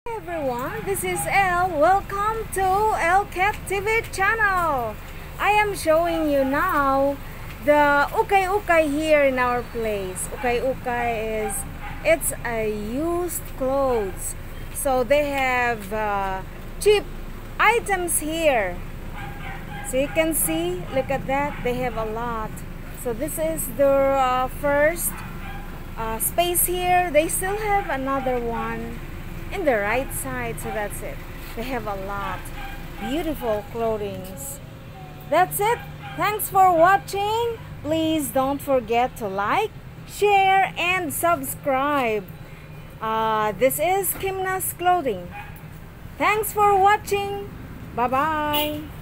Everyone, this is Elle. Welcome to Elle Cat TV channel. I am showing you now the ukay ukay here in our place. Ukay ukay it's a used clothes. So they have cheap items here. So you can see, look at that, they have a lot. So this is their first space here. They still have another one in the right side, so that's it. They have a lot beautiful clothings. That's it. Thanks for watching. Please don't forget to like, share, and subscribe. This is Kimna's Clothing. Thanks for watching. Bye bye.